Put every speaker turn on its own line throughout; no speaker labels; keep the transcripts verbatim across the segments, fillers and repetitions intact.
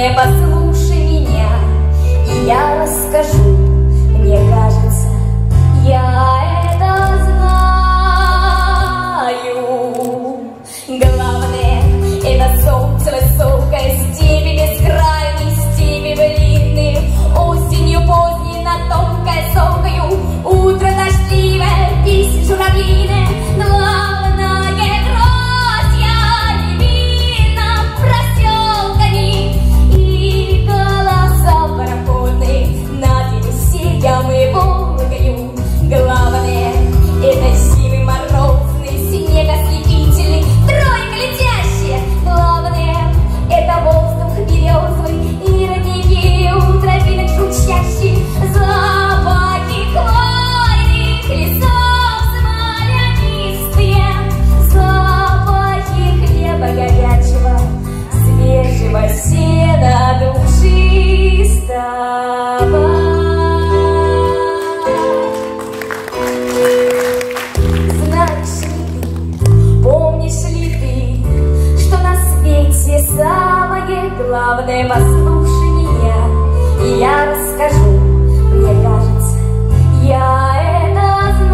Главное, послушай меня, и я расскажу. Мне кажется, я это знаю. Главное, это солнце высокое, степи бескрайней, степи былинные, осенью поздней на тонкой сокою, утро дождливое, песнь журавлиная. Главное, грозья невинно проселками и голоса пароходные над Елисеем и Волгою. Главное, это зимы морозный, снег ослепительный, тройка летящая. Главное, это воздух березовый и родники у тропинок журчащие, запахи хвойных лесов смолянистые, запахи хлеба горячего, свежего сена душистого. Самое главное, послушай меня, и я расскажу. Мне кажется, я это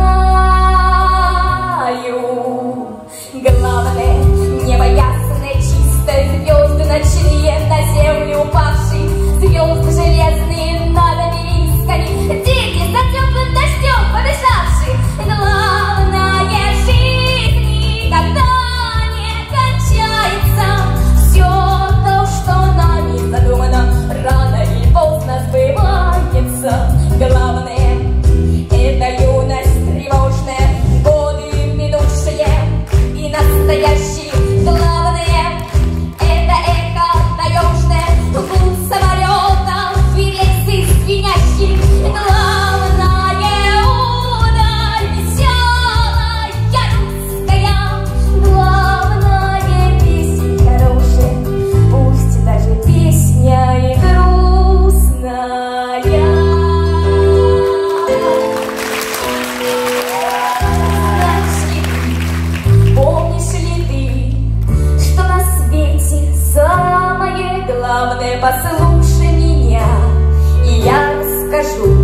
знаю. Главное, небо ясное, чистое, звезды ночные, на землю упавшие, звезды железные над обелисками, дети за теплым дождем побежавшие. Главное, жизнь никогда не кончается. Все то, что нами задумано, рано или поздно сбывается. Главное, это юность тревожная, годы минувшие и настоящие. Главное, это эхо таежное, гул самолета, рельсы звенящие. Главное, удаль веселая русская. Главное, песня хорошая, пусть даже песня и грустная. Помнишь ли ты, что на свете самое главное? Послушай меня, и я расскажу.